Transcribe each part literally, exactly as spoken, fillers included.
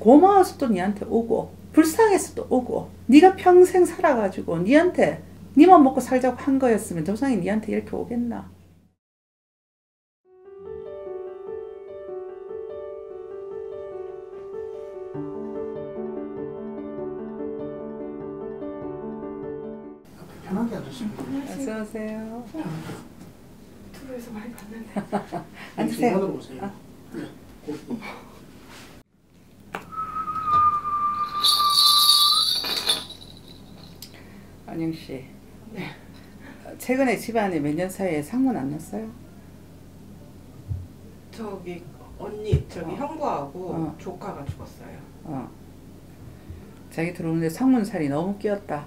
고마워서 또 니한테 오고 불쌍해서 또 오고 네가 평생 살아가지고 니한테 니만 먹고 살자고 한 거였으면 조상이 니한테 이렇게 오겠나? 편하게 앉으시면 어서 오세요. 유튜브에서 많이 봤는데. 앉으세요. 중간으로 오세요. 아. 네. 거기. 안영 씨. 네. 최근에 집안에 몇 년 사이에 상문 안 났어요? 저기 언니 저기 어. 형부하고 어. 조카가 죽었어요. 어. 자기 들어오는데 상문살이 너무 끼었다.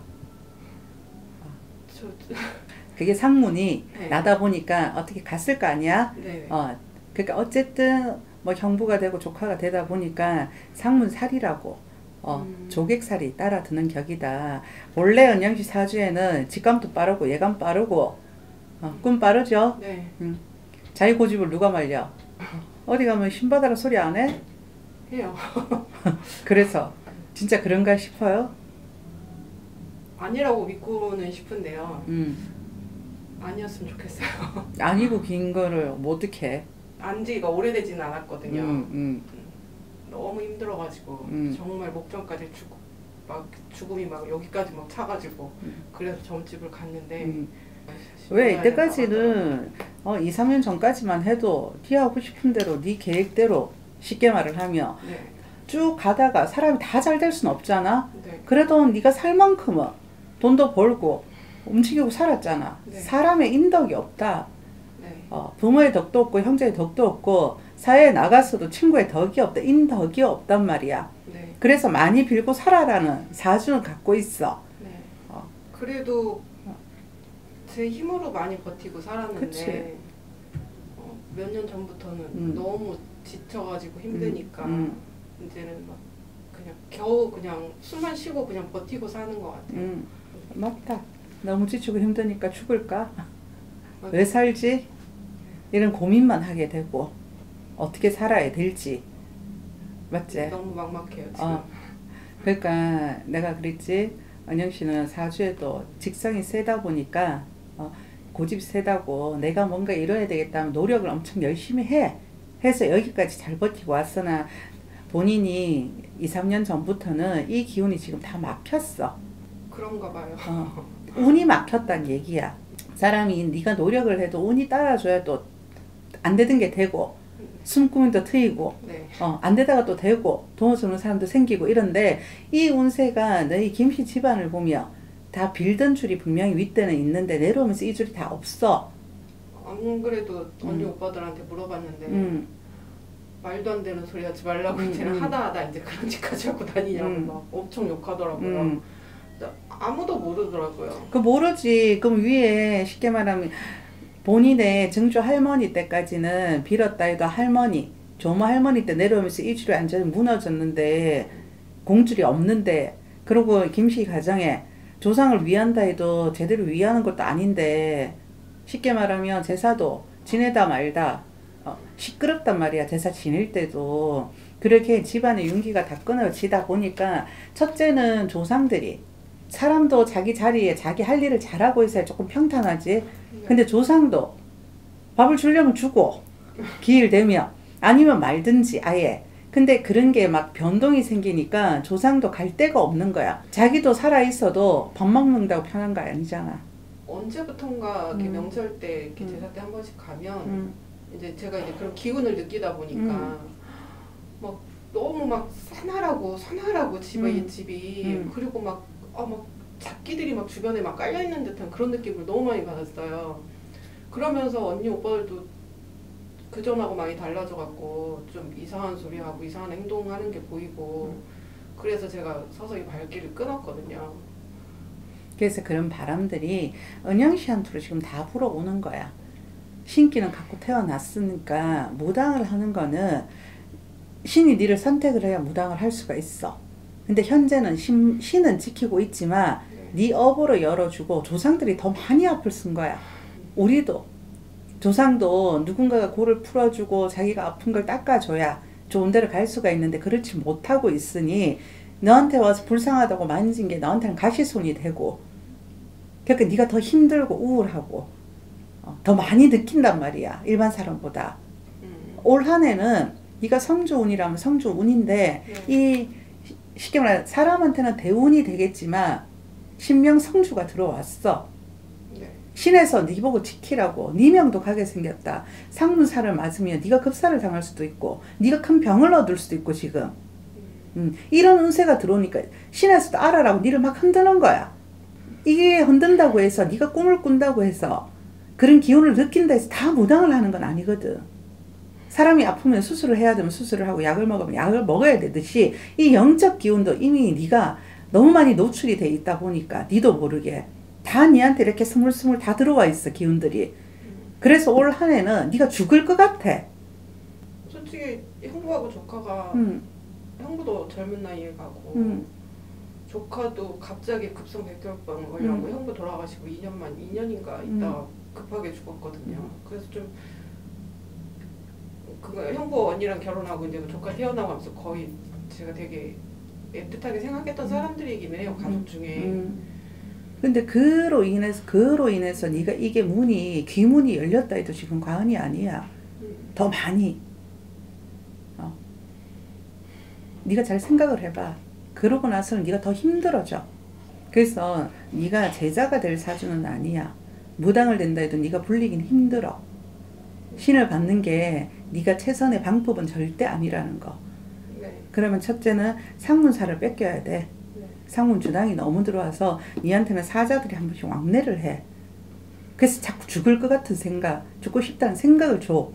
저 그게 상문이 네. 나다 보니까 어떻게 갔을 거 아니야? 네. 어. 그러니까 어쨌든 뭐 형부가 되고 조카가 되다 보니까 상문살이라고 어, 음. 조객살이 따라 드는 격이다. 원래 은영씨 사주에는 직감도 빠르고 예감 빠르고 어, 꿈 빠르죠? 네. 응. 자기 고집을 누가 말려? 어디 가면 신바다라 소리 안 해? 해요. 그래서 진짜 그런가 싶어요? 아니라고 믿고는 싶은데요. 음. 아니었으면 좋겠어요. 아니고 긴 거를 뭐 어떻게? 안지가 오래되지는 않았거든요. 음, 음. 너무 힘들어가지고 음. 정말 목전까지 죽, 막 죽음이 막 여기까지 막 차가지고 음. 그래서 점집을 갔는데 음. 왜 이때까지는 어, 이, 삼 년 전까지만 해도 네 하고 싶은 대로 네 계획대로 쉽게 말을 하면 네. 쭉 가다가 사람이 다 잘 될 수는 없잖아. 네. 그래도 네가 살 만큼은 돈도 벌고 움직이고 살았잖아. 네. 사람의 인덕이 없다. 네. 어, 부모의 덕도 없고 형제의 덕도 없고 사회에 나가서도 친구의 덕이 없다. 인덕이 없단 말이야. 네. 그래서 많이 빌고 살아라는 사주는 갖고 있어. 네. 어. 그래도 제 힘으로 많이 버티고 살았는데 어, 몇 년 전부터는 음. 너무 지쳐가지고 힘드니까 음, 이제는 막 그냥 겨우 그냥 숨만 쉬고 그냥 버티고 사는 것 같아요. 음, 맞다. 너무 지치고 힘드니까 죽을까? 맞아요. 왜 살지? 이런 고민만 하게 되고 어떻게 살아야 될지. 맞지? 너무 막막해요 지금. 어. 그러니까 내가 그랬지. 은영 씨는 사주에도 직성이 세다 보니까 어, 고집이 세다고 내가 뭔가 이뤄야 되겠다면 노력을 엄청 열심히 해. 해서 여기까지 잘 버티고 왔으나 본인이 이, 삼 년 전부터는 이 기운이 지금 다 막혔어. 그런가 봐요. 어, 운이 막혔다는 얘기야. 사람이 네가 노력을 해도 운이 따라줘야 또 안 되던 게 되고 숨구멍도 트이고 네. 어, 안 되다가 또 되고 도와주는 사람도 생기고 이런데 이 운세가 너희 김씨 집안을 보면 다 빌던 줄이 분명히 윗대는 있는데 내려오면서 이 줄이 다 없어. 안 그래도 언니 음. 오빠들한테 물어봤는데 음, 말도 안 되는 소리 하지 말라고 음, 쟤는 음. 하다 하다 이제 그런 짓까지 하고 다니냐고 음. 막 엄청 욕하더라고요. 음. 근데 아무도 모르더라고요. 그 모르지. 그럼 위에 쉽게 말하면 본인의 증조 할머니 때까지는 빌었다 해도 할머니, 조모 할머니 때 내려오면서 이 줄이 완전히 무너졌는데 공줄이 없는데 그리고 김씨 가정에 조상을 위한다 해도 제대로 위하는 것도 아닌데 쉽게 말하면 제사도 지내다 말다 어, 시끄럽단 말이야. 제사 지낼 때도 그렇게 집안의 윤기가 다 끊어지다 보니까 첫째는 조상들이 사람도 자기 자리에 자기 할 일을 잘하고 있어야 조금 평탄하지. 근데 조상도 밥을 주려면 주고 기일 되면 아니면 말든지 아예. 근데 그런 게 막 변동이 생기니까 조상도 갈 데가 없는 거야. 자기도 살아있어도 밥 먹는다고 편한 거 아니잖아. 언제부턴가 이렇게 음. 명절 때 이렇게 음. 제사 때 한 번씩 가면 음, 이제 제가 이제 그런 기운을 느끼다 보니까 음. 막 너무 막 서늘하고 서늘하고 집이 음. 집이 음. 그리고 막 아 막 잡기들이 막 주변에 막 깔려 있는 듯한 그런 느낌을 너무 많이 받았어요. 그러면서 언니 오빠들도 그 전하고 많이 달라져 갖고 좀 이상한 소리 하고 이상한 행동하는 게 보이고 그래서 제가 서서히 발길을 끊었거든요. 그래서 그런 바람들이 은영 씨한테로 지금 다 불어오는 거야. 신기는 갖고 태어났으니까 무당을 하는 거는 신이 니를 선택을 해야 무당을 할 수가 있어. 근데 현재는 신, 신은 지키고 있지만 네 업으로 열어주고 조상들이 더 많이 아플 쓴 거야. 우리도 조상도 누군가가 골을 풀어주고 자기가 아픈 걸 닦아줘야 좋은 데를 갈 수가 있는데 그렇지 못하고 있으니 너한테 와서 불쌍하다고 만진 게 너한테는 가시손이 되고, 그러니까 네가 더 힘들고 우울하고 어, 더 많이 느낀단 말이야, 일반 사람보다. 음. 올 한 해는 네가 성주운이라면 성주운인데 네. 이 쉽게 말해 사람한테는 대운이 되겠지만 신명 성주가 들어왔어. 네. 신에서 네 보고 지키라고 네 명도 가게 생겼다. 상문살을 맞으면 네가 급살을 당할 수도 있고 네가 큰 병을 얻을 수도 있고 지금 음. 음, 이런 운세가 들어오니까 신에서도 알아라고 니를 막 흔드는 거야. 이게 흔든다고 해서 네가 꿈을 꾼다고 해서 그런 기운을 느낀다 해서 다 무당을 하는 건 아니거든. 사람이 아프면 수술을 해야 되면 수술을 하고 약을 먹으면 약을 먹어야 되듯이 이 영적 기운도 이미 네가 너무 많이 노출이 돼 있다 보니까 니도 모르게 다 니한테 이렇게 스물스물 다 들어와 있어, 기운들이. 그래서 올 한 해는 네가 죽을 것 같아. 솔직히 형부하고 조카가 음. 형부도 젊은 나이에 가고 음. 조카도 갑자기 급성 백혈병 걸려고 음. 형부 돌아가시고 이 년만 이 년인가 있다가 급하게 죽었거든요. 음. 그래서 좀 그거 형부 언니랑 결혼하고 이제 그 조카 태어나고 하면서 거의 제가 되게 애틋하게 생각했던 사람들이긴 해요, 가족 중에. 음. 근데 그로 인해서 그로 인해서 네가 이게 문이 귀문이 열렸다 해도 지금 과언이 아니야. 음. 더 많이. 어. 네가 잘 생각을 해봐. 그러고 나서는 네가 더 힘들어져. 그래서 네가 제자가 될 사주는 아니야. 무당을 된다 해도 네가 불리긴 힘들어. 신을 받는 게 네가 최선의 방법은 절대 아니라는 거. 네. 그러면 첫째는 상문사를 뺏겨야 돼. 네. 상문 주당이 너무 들어와서 니한테는 사자들이 한 번씩 왕래를 해. 그래서 자꾸 죽을 것 같은 생각, 죽고 싶다는 생각을 줘.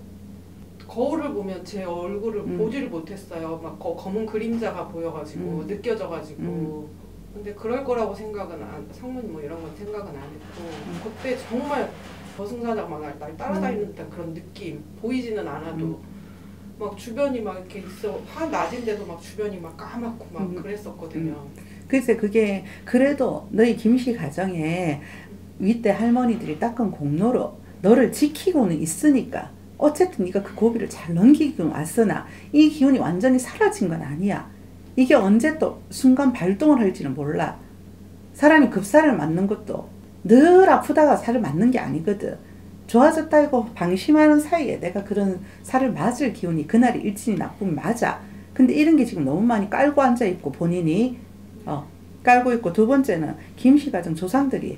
거울을 보면 제 얼굴을 음. 보지를 못했어요. 막 거, 검은 그림자가 보여가지고 음. 느껴져가지고. 음. 근데 그럴 거라고 생각은 안, 상문 뭐 이런 건 생각은 안 했고 음. 그때 정말 저승사자가 막 날, 날 따라다니는 듯한 그런 느낌. 보이지는 않아도 음. 막 주변이 막 이렇게 있어. 한 낮인데도 막 주변이 막 까맣고 막 음. 그랬었거든요. 그래서 그게 그래도 너희 김씨 가정에 윗대 할머니들이 닦은 공로로 너를 지키고는 있으니까 어쨌든 네가 그 고비를 잘 넘기고 왔으나 이 기운이 완전히 사라진 건 아니야. 이게 언제 또 순간 발동을 할지는 몰라. 사람이 급살을 맞는 것도 늘 아프다가 살을 맞는 게 아니거든. 좋아졌다 이고 방심하는 사이에 내가 그런 살을 맞을 기운이 그날이 일진이 나쁘면 맞아. 근데 이런 게 지금 너무 많이 깔고 앉아있고 본인이 어, 깔고 있고, 두 번째는 김씨 가정 조상들이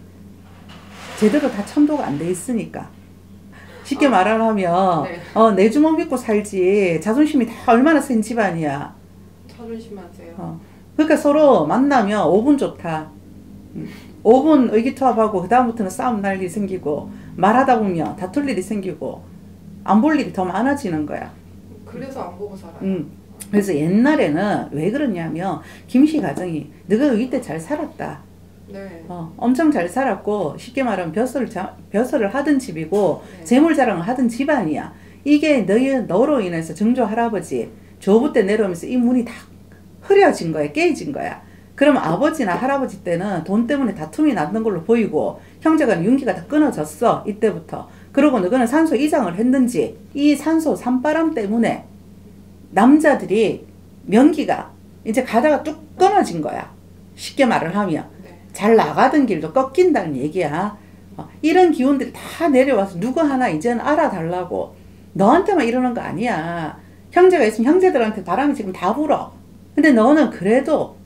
제대로 다 천도가 안 돼 있으니까 쉽게 아, 말하면 네. 어, 내 주먹 믿고 살지 자존심이 다 얼마나 센 집안이야. 자존심하세요. 어. 그러니까 서로 만나면 오 분 좋다. 오 분 의기투합하고 그 다음부터는 싸움 날 일이 생기고 말하다 보면 다툴 일이 생기고 안 볼 일이 더 많아지는 거야. 그래서 안 보고 살아요. 음. 그래서 옛날에는 왜 그러냐면 김씨 가정이 너가 이때 잘 살았다. 네. 어, 엄청 잘 살았고 쉽게 말하면 벼슬을, 자, 벼슬을 하던 집이고 네. 재물 자랑을 하던 집안이야. 이게 너희, 너로 인해서 정조 할아버지 조부 때 내려오면서 이 문이 다 흐려진 거야. 깨진 거야. 그럼 아버지나 할아버지 때는 돈 때문에 다툼이 났는 걸로 보이고 형제간 윤기가 다 끊어졌어. 이때부터. 그러고 너는 산소 이장을 했는지 이 산소 산바람 때문에 남자들이 명기가 이제 가다가 뚝 끊어진 거야. 쉽게 말을 하면. 네. 잘 나가던 길도 꺾인다는 얘기야. 어, 이런 기운들이 다 내려와서 누구 하나 이제는 알아달라고. 너한테만 이러는 거 아니야. 형제가 있으면 형제들한테 바람이 지금 다 불어. 근데 너는 그래도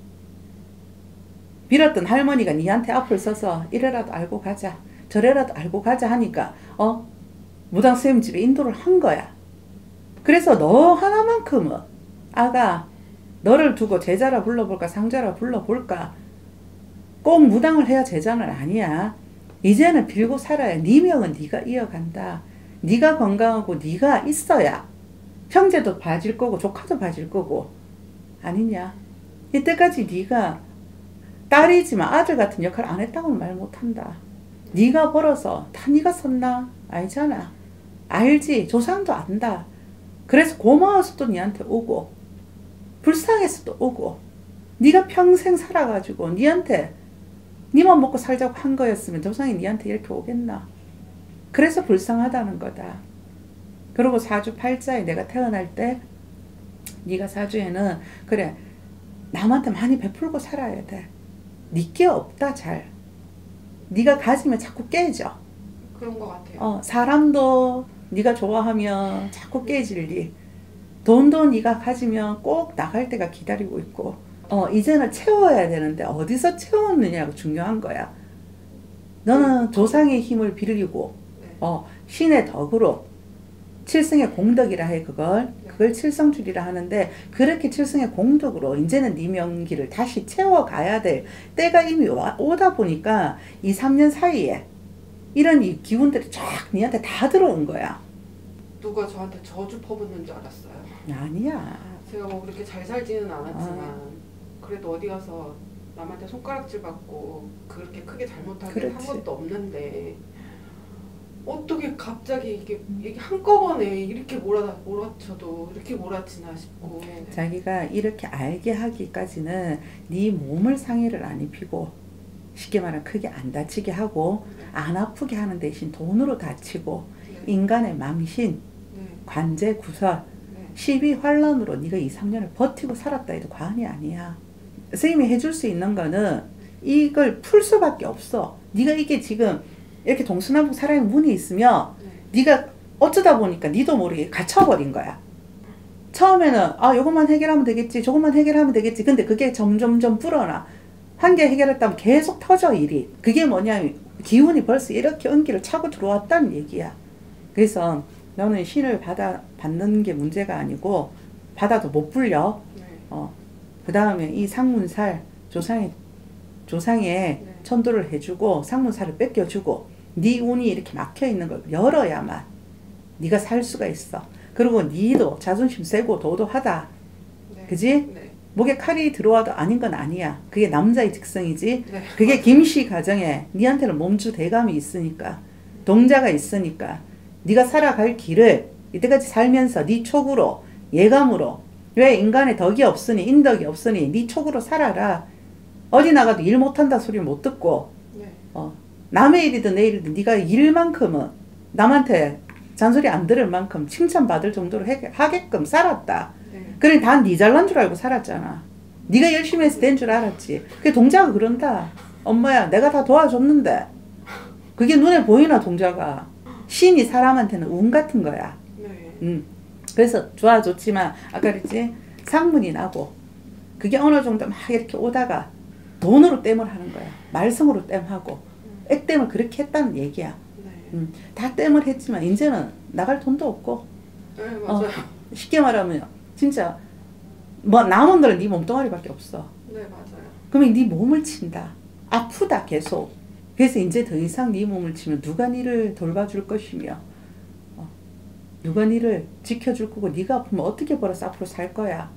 빌었던 할머니가 니한테 앞을 서서 이래라도 알고 가자, 저래라도 알고 가자 하니까 어 무당 선생님 집에 인도를 한 거야. 그래서 너 하나만큼은 아가 너를 두고 제자라 불러볼까 상자라 불러볼까. 꼭 무당을 해야 제자는 아니야. 이제는 빌고 살아야 네 명은 네가 이어간다. 네가 건강하고 네가 있어야 형제도 봐줄 거고 조카도 봐줄 거고 아니냐. 이때까지 네가 딸이지만 아들 같은 역할을 안 했다고는 말 못한다. 네가 벌어서 다 네가 썼나? 알잖아. 알지. 조상도 안다. 그래서 고마워서 또 니한테 오고 불쌍해서 또 오고 네가 평생 살아가지고 니한테 니만 먹고 살자고 한 거였으면 조상이 니한테 이렇게 오겠나. 그래서 불쌍하다는 거다. 그리고 사주팔자에 내가 태어날 때 네가 사주에는 그래 남한테 많이 베풀고 살아야 돼. 네게 없다 잘. 네가 가지면 자꾸 깨져. 그런 것 같아요. 어, 사람도 네가 좋아하면 자꾸 깨질 리. 돈도 네가 가지면 꼭 나갈 때가 기다리고 있고. 어, 이제는 채워야 되는데 어디서 채웠느냐가 중요한 거야. 너는 조상의 힘을 빌리고 네. 어, 신의 덕으로 칠성의 공덕이라 해 그걸. 그걸 칠성줄이라 하는데 그렇게 칠성의 공덕으로 이제는 네 명기를 다시 채워가야 될 때가 이미 와, 오다 보니까 이 삼 년 사이에 이런 이 기운들이 쫙 니한테 다 들어온 거야. 누가 저한테 저주 퍼붓는 줄 알았어요. 아니야. 제가 뭐 그렇게 잘 살지는 않았지만 아. 그래도 어디 가서 남한테 손가락질 받고 그렇게 크게 잘못하게 한 그렇지. 것도 없는데 어떻게 갑자기 이게, 이게 한꺼번에 이렇게 몰아, 몰아쳐도 이렇게 몰아치나 싶고. 자기가 이렇게 알게 하기까지는 네 몸을 상해를 안 입히고 쉽게 말하면 크게 안 다치게 하고 네. 안 아프게 하는 대신 돈으로 다치고 네. 인간의 망신, 네. 관제 구설, 네. 시비 환란으로 네가 이 삼 년을 버티고 살았다 해도 과언이 아니야. 선생님이 해줄 수 있는 거는 이걸 풀 수밖에 없어. 네가 이게 지금 이렇게 동서남북 사랑의 문이 있으면 네. 네가 어쩌다 보니까 니도 모르게 갇혀버린 거야. 처음에는 아 요것만 해결하면 되겠지 저것만 해결하면 되겠지. 근데 그게 점점점 불어나. 한 개 해결했다면 계속 터져 일이. 그게 뭐냐면 기운이 벌써 이렇게 은기를 차고 들어왔다는 얘기야. 그래서 너는 신을 받아 받는 게 문제가 아니고 받아도 못 불려. 네. 어. 그 다음에 이 상문살 조상의 조상에 네. 천도를 해주고 상문살을 뺏겨주고 네 운이 이렇게 막혀있는 걸 열어야만 네가 살 수가 있어. 그리고 니도 자존심 세고 도도하다. 네. 그지? 네. 목에 칼이 들어와도 아닌 건 아니야. 그게 남자의 특성이지. 네. 그게 김씨 가정에 니한테는 몸주 대감이 있으니까 동자가 있으니까 네가 살아갈 길을 이때까지 살면서 네 촉으로 예감으로 왜 인간의 덕이 없으니 인덕이 없으니 네 촉으로 살아라. 어디 나가도 일 못한다 소리 못 듣고 네. 어, 남의 일이든 내 일이든 네가 일만큼은 남한테 잔소리 안 들을 만큼 칭찬받을 정도로 해, 하게끔 살았다. 네. 그래 다 네 잘난 줄 알고 살았잖아. 네가 열심히 해서 된 줄 알았지. 그게 동자가 그런다. 엄마야 내가 다 도와줬는데 그게 눈에 보이나 동자가. 신이 사람한테는 운 같은 거야. 네. 음. 그래서 좋아 좋지만 아까 그랬지 상문이 나고 그게 어느 정도 막 이렇게 오다가 돈으로 땜을 하는 거야. 말썽으로 땜하고 액땜을 그렇게 했다는 얘기야. 네. 음. 다 땜을 했지만 이제는 나갈 돈도 없고 네, 맞아요. 어, 쉽게 말하면 진짜 뭐 남은 거는 네 몸뚱아리밖에 없어. 네, 맞아요. 그러면 네 몸을 친다. 아프다 계속. 그래서 이제 더 이상 네 몸을 치면 누가 니를 돌봐줄 것이며 어, 누가 니를 지켜줄 거고 네가 아프면 어떻게 벌어서 앞으로 살 거야.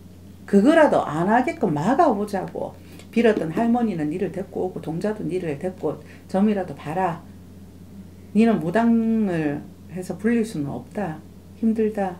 그거라도 안 하게끔 막아보자고. 빌었던 할머니는 니를 데리고 오고 동자도 니를 데리고 점이라도 봐라. 니는 무당을 해서 불릴 수는 없다. 힘들다.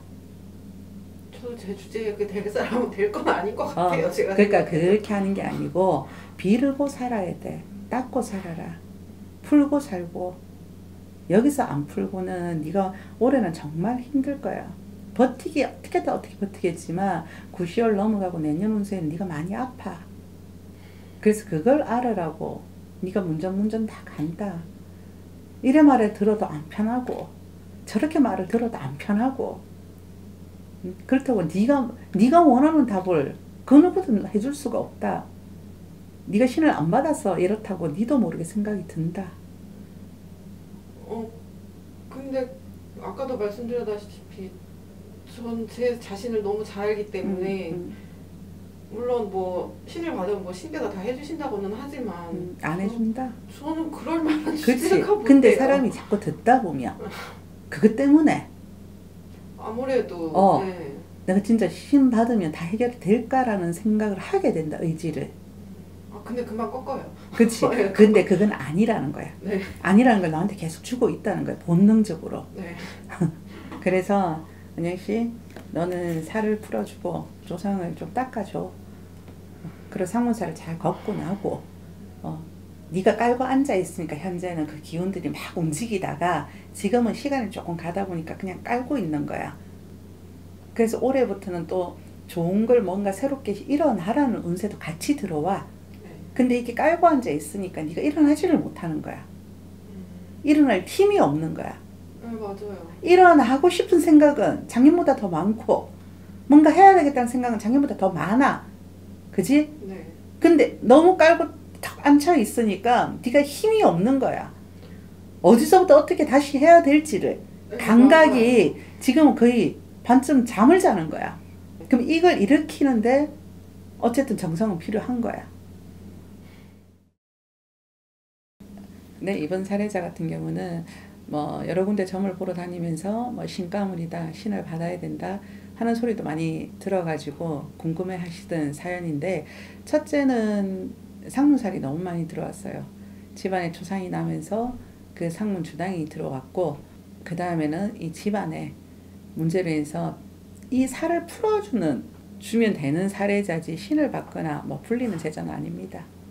저도 제 주제에 그 될 사람은 될 건 아닌 것 같아요. 어, 제가 그러니까 생각해도. 그렇게 하는 게 아니고 빌고 살아야 돼. 닦고 살아라. 풀고 살고. 여기서 안 풀고는 네가 올해는 정말 힘들 거야. 버티기 어떻게든 어떻게 버티겠지만 구시월 넘어가고 내년 운세는 네가 많이 아파. 그래서 그걸 알아라고. 네가 문전문전 다 간다. 이래 말에 들어도 안 편하고 저렇게 말을 들어도 안 편하고 그렇다고 네가 네가 원하는 답을 그 누구든 해줄 수가 없다. 네가 신을 안 받아서 이렇다고 니도 모르게 생각이 든다. 어, 근데 아까도 말씀드렸다시피 전 제 자신을 너무 잘 알기 때문에 음, 음, 물론 뭐 신을 받으면 뭐 신께서 다 해주신다고는 하지만 음, 안 해준다. 저는 그럴 만한 그렇지. 주제가 못 근데 돼요. 사람이 자꾸 듣다 보면 그것 때문에 아무래도 어. 네. 내가 진짜 신 받으면 다 해결이 될까라는 생각을 하게 된다. 의지를. 아 근데 금방 꺾어요. 그렇지. 네. 근데 그건 아니라는 거야. 네. 아니라는 걸 나한테 계속 주고 있다는 거야. 본능적으로. 네. 그래서 은영씨 너는 살을 풀어주고 조상을 좀 닦아줘. 그리고 상문살을 잘 걷고 나고 어, 네가 깔고 앉아 있으니까 현재는 그 기운들이 막 움직이다가 지금은 시간이 조금 가다 보니까 그냥 깔고 있는 거야. 그래서 올해부터는 또 좋은 걸 뭔가 새롭게 일어나라는 운세도 같이 들어와. 네. 근데 이게 깔고 앉아 있으니까 네가 일어나지를 못하는 거야. 음. 일어날 힘이 없는 거야. 네, 맞아요. 일어나고 싶은 생각은 작년보다 더 많고 뭔가 해야 되겠다는 생각은 작년보다 더 많아. 그지? 네. 근데 너무 깔고 탁 앉혀 있으니까 네가 힘이 없는 거야. 어디서부터 어떻게 다시 해야 될지를 네, 감각이 맞아요. 지금은 거의 반쯤 잠을 자는 거야. 그럼 이걸 일으키는데 어쨌든 정성은 필요한 거야. 네, 이번 사례자 같은 경우는 뭐 여러 군데 점을 보러 다니면서 뭐 신가물이다, 신을 받아야 된다 하는 소리도 많이 들어가지고 궁금해 하시던 사연인데, 첫째는 상문살이 너무 많이 들어왔어요. 집안에 초상이 나면서 그 상문 주당이 들어왔고, 그 다음에는 이 집안에 문제로 해서 이 살을 풀어주는, 주면 되는 사례자지 신을 받거나 뭐 불리는 제자는 아닙니다.